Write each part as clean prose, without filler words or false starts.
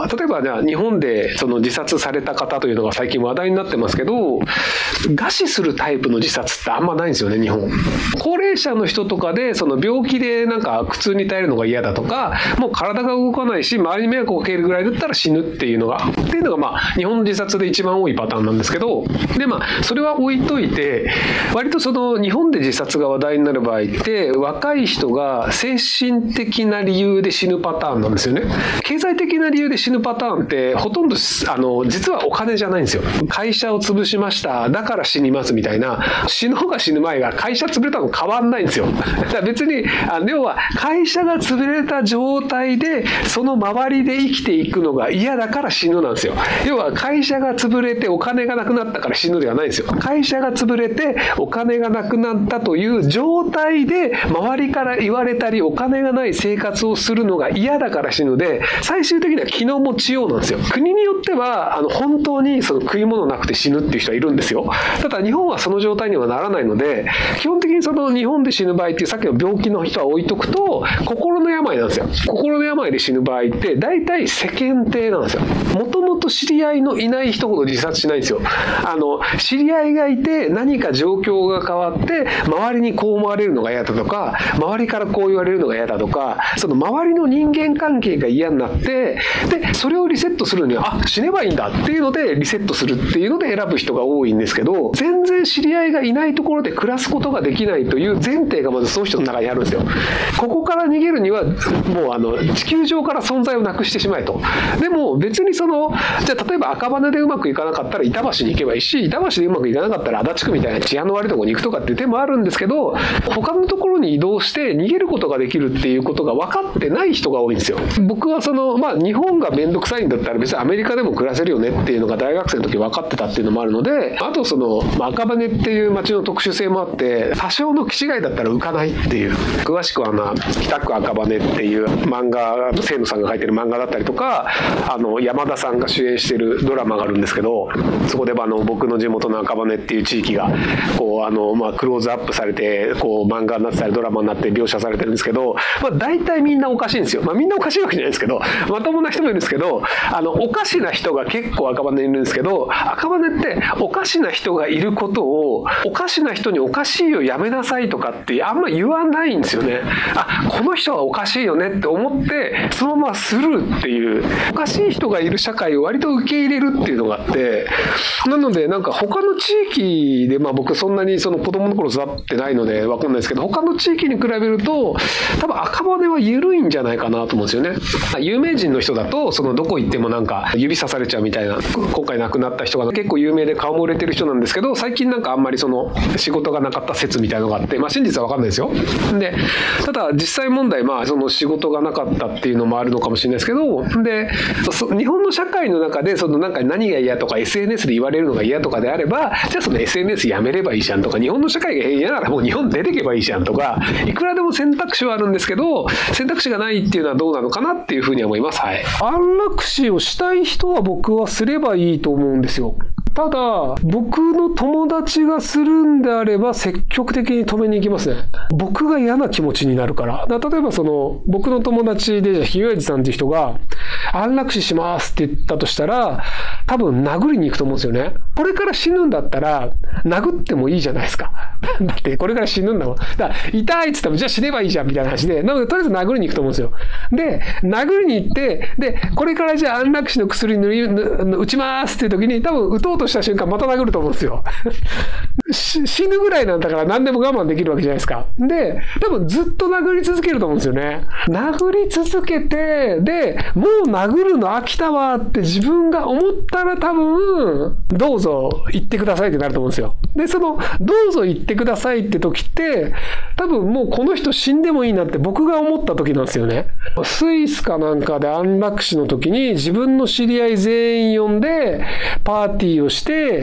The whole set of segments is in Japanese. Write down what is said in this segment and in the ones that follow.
例えばじゃあ日本でその自殺された方というのが最近話題になってますけど、餓死するタイプの自殺ってあんまないんですよね、日本。高齢者の人とかでその病気でなんか苦痛に耐えるのが嫌だとか、もう体が動かないし周りに迷惑をかけるぐらいだったら死ぬっていうのがまあ日本の自殺で一番多いパターンなんですけど、でまあそれは置いといて、割とその日本で自殺が話題になる場合って若い人が精神的な理由で死ぬパターンなんですよね。経済的な理由で死ぬパターンってほとんど実はお金じゃないんですよ。会社を潰しましただから死にますみたいな、死のうが死ぬ前が会社潰れたの変わんないんですよ。だから別に要は会社が潰れた状態でその周りで生きていくのが嫌だから死ぬなんですよ。要は会社が潰れてお金がなくなったから死ぬではないんですよ。会社が潰れてお金がなくなったという状態で周りから言われたりお金がない生活をするのが嫌だから死ぬで、最終的には気の持ちようなんですよ。国によっては本当にその食い物なくて死ぬっていう人はいるんですよ。ただ日本はその状態にはならないので、基本的にその日本で死ぬ場合っていうさっきの病気の人は置いとくと心の病なんですよ。心の病で死ぬ場合って大体世間体なんですよ。もともと知り合いのいない人ほど自殺しないんですよ。知り合いがいて何か状況が変わって周りにこう思われるのが嫌だとか、周りからこう言われるのが嫌だとか、その周りの人間関係が嫌になって、でそれをリセットするには死ねばいいんだっていうのでリセットするっていうので選ぶ人が多いんですけど、全然知り合いがいないところで暮らすことができないという前提がまずその人の中にあるんですよ。ここから逃げるにはもう地球上から存在をなくしてしまえと。でも別にじゃあ例えば赤羽でうまくいかなかったら板橋に行けばいいし、板橋でうまくいかなかったら足立区みたいな治安の悪いところに行くとかっていう手もあるんですけど、他のところに移動して逃げることができるっていうことが分かってない人が多いんですよ。僕は日本がめんどくさいんだったら別にアメリカでも暮らせるよねっていうのが大学生の時分かってたっていうのもあるので、あと赤羽っていう街の特殊性もあって、多少の気違いだったら浮かないっていう、詳しくは北区赤羽っていう漫画、清野さんが書いてる漫画だったりとか、山田さんが主演してるドラマがあるんですけど、そこで僕の地元の赤羽っていう地域がこうクローズアップされてこう漫画になってたりドラマになって描写されてるんですけど、大体みんなおかしいんですよ。みんなおかしいわけじゃないですけど、まともな人もいるんですけど、おかしな人が結構赤羽にいるんですけど、赤羽っておかしな人がいることをおかしな人におかしいよやめなさいとかってあんま言わないんですよね。この人はおかしいよねって思ってそのままスルーっていう、おかしい人がいる社会を割と受け入れるっていうのがあって、なのでなんか他の地域で僕そんなに子供の頃育ってないので分かんないですけど、他の地域に比べると多分赤羽は緩いんじゃないかなと思うんですよね。有名人の人だとどこ行ってもなんか指さされちゃうみたいな、今回亡くなった人が結構有名で顔も売れてる人なんですけど、最近なんかあんまり仕事がなかった説みたいなのがあって、真実は分かんないですよ。でただ実際問題仕事がなかったっていうのもあるのかもしれないですけど、で日本の社会の中でなんか何が嫌とか SNS で言われるのが嫌とかであれば、じゃあSNS やめればいいじゃんとか、日本の社会が嫌ならもう日本出てけばいいじゃんとか、いくらでも選択肢はあるんですけど、選択肢がないっていうのはどうなのかなっていうふうに思います。はい。安楽死をしたい人は僕はすればいいと思うんですよ。ただ僕の友達がするんであれば積極的に止めに行きますね。僕が嫌な気持ちになるから。例えば僕の友達でひよやじさんっていう人が安楽死しますって言ったとしたら、多分殴りに行くと思うんですよね。これから死ぬんだったら殴ってもいいじゃないですか。だってこれから死ぬんだもん。だから痛いっつってもじゃあ死ねばいいじゃんみたいな話で、なのでとりあえず殴りに行くと思うんですよ。で殴りに行って、でこれからじゃあ安楽死の薬打ちますっていう時に多分打とうとした瞬間また殴ると思うんですよ。死ぬぐらいなんだから何でも我慢できるわけじゃないですか。で多分ずっと殴り続けると思うんですよね。殴り続けて、でもう殴るの飽きたわって自分が思ったら多分どうぞ言ってくださいってなると思うんですよ。でどうぞ言ってくださいって時って多分もうこの人死んでもいいなって僕が思った時なんですよね。スイスかなんかで安楽死の時に自分の知り合い全員呼んでパーティーをして、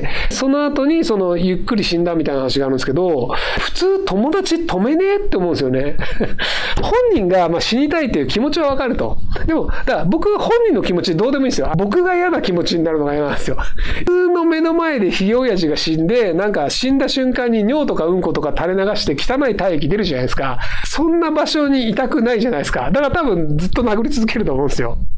その後にゆっくり死んだみたいな話があるんですけど、普通友達止めねえって思うんですよね。本人が死にたいっていう気持ちはわかると。でもだから僕は本人の気持ちどうでもいいんですよ。僕が嫌な気持ちになるのが嫌なんですよ。普通の目の前でひげ親父が死んで、なんか死んだ瞬間に尿とかうんことか垂れ流して汚い体液出るじゃないですか。そんな場所にいたくないじゃないですか。だから多分ずっと殴り続けると思うんですよ。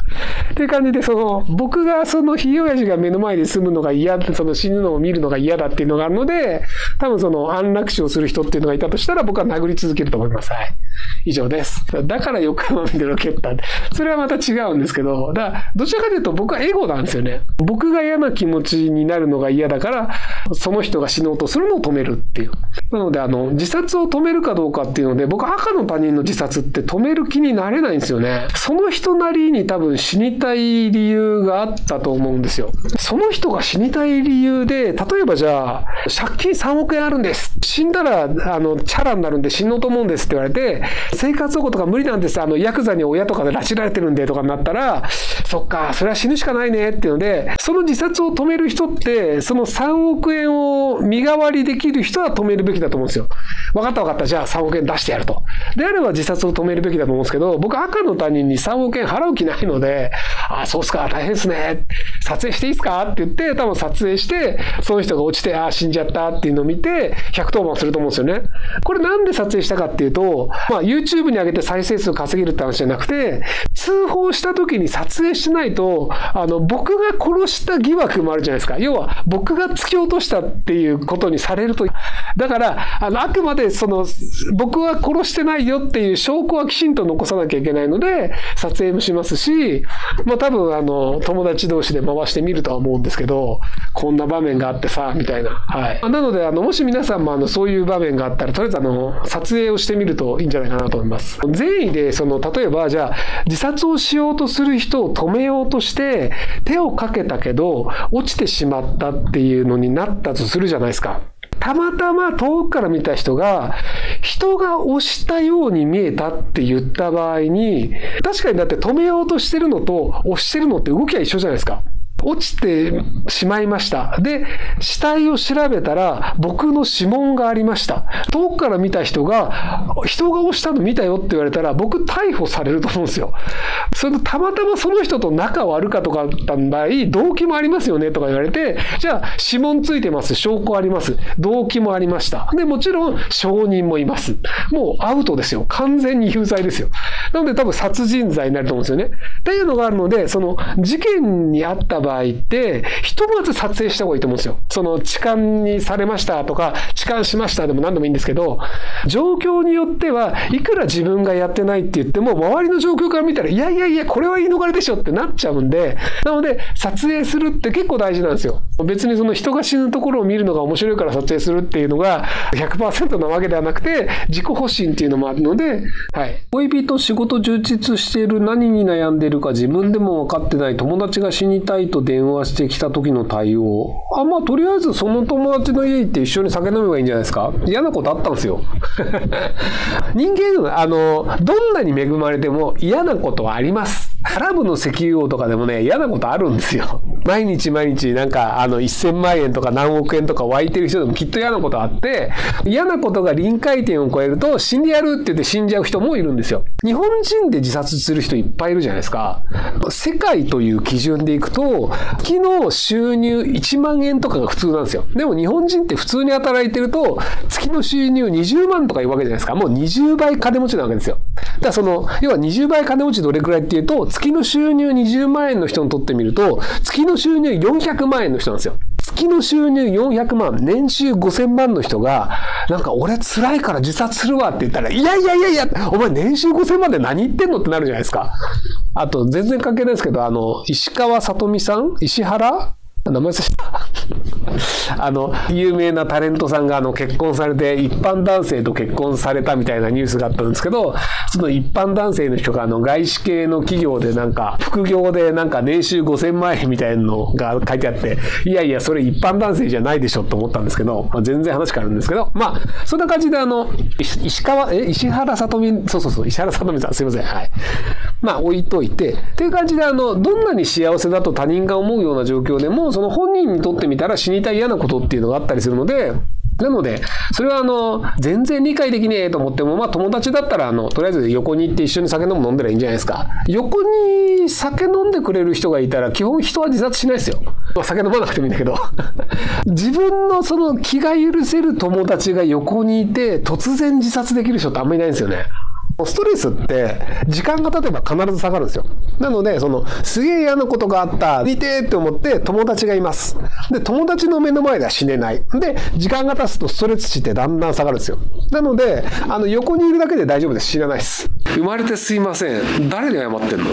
っていう感じで、僕がひいおやじが目の前で住むのが嫌、死ぬのを見るのが嫌だっていうのがあるので、多分安楽死をする人っていうのがいたとしたら、僕は殴り続けると思います。はい。以上です。だから横山みでロケッタ。それはまた違うんですけど、どちらかというと僕はエゴなんですよね。僕が嫌な気持ちになるのが嫌だから、その人が死のうとするのを止めるっていう。なので、自殺を止めるかどうかっていうので、僕は赤の他人の自殺って止める気になれないんですよね。その人なりに多分死にたい理由があったと思うんですよ。その人が死にたい理由で、例えばじゃあ、借金3億円あるんです。死んだら、チャラになるんで死のうと思うんですって言われて、生活保護とか無理なんです。ヤクザに親とかで拉致られてるんでとかになったら、そっか、それは死ぬしかないねっていうので、その自殺を止める人って、その3億円を身代わりできる人は止めるべきだと思うんですよ。分かった、じゃあ3億円出してやると。であれば自殺を止めるべきだと思うんですけど、僕赤の他人に3億円払う気ないので、そうっすか、大変ですね。撮影していいですかって言って、多分撮影して、その人が落ちて、死んじゃったっていうのを見て、110番すると思うんですよね。これなんで撮影したかっていうと、YouTube に上げて再生数稼げるって話じゃなくて、通報した時に撮影しないと、僕が殺した疑惑もあるじゃないですか。要は、僕が突き落としたっていうことにされると。だから、あくまで僕は殺してないよっていう証拠はきちんと残さなきゃいけないので、撮影もしますし、多分、友達同士で回してみるとは思うんですけど、こんな場面があってさ、みたいな。はい。なので、もし皆さんもそういう場面があったら、とりあえず撮影をしてみるといいんじゃないかなと思います。善意で、例えば、じゃあ、自殺をしようとする人を止めようとして、手をかけたけど、落ちてしまったっていうのになったとするじゃないですか。たまたま遠くから見た人が、人が押したように見えたって言った場合に、確かにだって止めようとしてるのと押してるのって動きは一緒じゃないですか。落ちてしまいました。で、死体を調べたら僕の指紋がありました。遠くから見た人が押したの見たよって言われたら僕逮捕されると思うんですよ。それとたまたまその人と仲悪かとかだった場合、動機もありますよねとか言われて、じゃあ指紋ついてます。証拠あります。動機もありました。で、もちろん証人もいます。もうアウトですよ。完全に有罪ですよ。なので多分殺人罪になると思うんですよね。っていうのがあるので、事件にあった場合って、ひとまず撮影した方がいいと思うんですよ。痴漢にされましたとか、痴漢しましたでも何でもいいんですけど、状況によってはいくら自分がやってないって言っても、周りの状況から見たら、いやいやいや、これは言い逃れでしょってなっちゃうんで、なので、撮影するって結構大事なんですよ。別に人が死ぬところを見るのが面白いから撮影するっていうのが 100% なわけではなくて、自己保身っていうのもあるので、はい。恋人、仕事充実している、何に悩んでいるか自分でも分かってない、友達が死にたいと電話してきた時の対応。とりあえずその友達の家行って一緒に酒飲めばいいんじゃないですか。嫌なことあったんですよ。人間、どんなに恵まれても嫌なことはあります。アラブの石油王とかでもね、嫌なことあるんですよ。毎日なんか1000万円とか何億円とか湧いてる人でもきっと嫌なことあって、嫌なことが臨界点を超えると死んでやるって言って死んじゃう人もいるんですよ。日本人で自殺する人いっぱいいるじゃないですか。世界という基準でいくと、月の収入1万円とかが普通なんですよ。でも日本人って普通に働いてると、月の収入20万とかいうわけじゃないですか。もう20倍金持ちなわけですよ。だから要は20倍金持ちどれくらいっていうと、月の収入20万円の人にとってみると、月の収入400万円の人なんですよ。月の収入400万、年収5000万の人が、なんか俺辛いから自殺するわって言ったら、いや、お前年収5000万で何言ってんのってなるじゃないですか。あと、全然関係ないですけど、石川さとみさん石原名前忘れた。有名なタレントさんが結婚されて、一般男性と結婚されたみたいなニュースがあったんですけど、その一般男性の人が外資系の企業で副業で年収5000万円みたいなのが書いてあって、いやいや、それ一般男性じゃないでしょと思ったんですけど、全然話変わるんですけど、そんな感じで石原さとみ、そう、石原さとみさん、すいません。はい。置いといて、っていう感じで、どんなに幸せだと他人が思うような状況でも、その本人にとってみたら死にたい嫌なことっていうのがあったりするので、なので、それは全然理解できねえと思っても、友達だったらとりあえず横に行って一緒に酒飲んだらいいんじゃないですか。横に酒飲んでくれる人がいたら、基本人は自殺しないですよ。酒飲まなくてもいいんだけど。自分の気が許せる友達が横にいて、突然自殺できる人ってあんまりいないんですよね。 ストレスって時間が経てば必ず下がるんですよ。なので、すげえ嫌なことがあった、似てって思って友達がいます。で、友達の目の前では死ねない。で、時間が経つとストレス値ってだんだん下がるんですよ。なので、横にいるだけで大丈夫です。死なないです。生まれてすいません。誰に謝ってんの？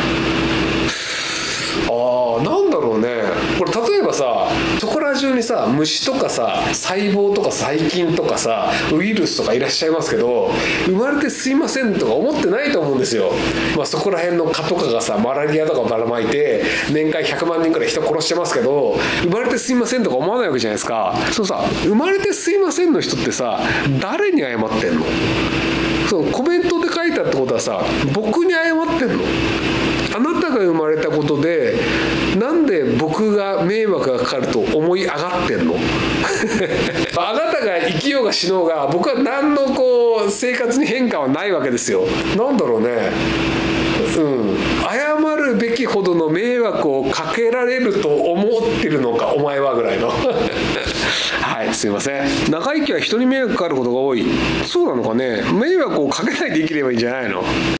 なんだろうね。これ例えばさ、そこら中にさ、虫とかさ、細胞とか細菌とかさ、ウイルスとかいらっしゃいますけど、生まれてすいませんとか思ってないと思うんですよ。そこら辺の蚊とかがさ、マラリアとかばらまいて年間100万人くらい人殺してますけど、生まれてすいませんとか思わないわけじゃないですか。そうさ、生まれてすいませんの人ってさ、誰に謝ってんの？そうコメントで書いたってことはさ、僕に謝ってんの？あなたが生まれたことでなんで僕が迷惑がかかると思い上がってんの？あなたが生きようが死のうが僕は何の生活に変化はないわけですよ。なんだろうね。謝るべきほどの迷惑をかけられると思ってるのかお前はぐらいのはい、すいません。長生きは人に迷惑かかることが多い。そうなのかね。迷惑をかけないで生きればいいんじゃないの？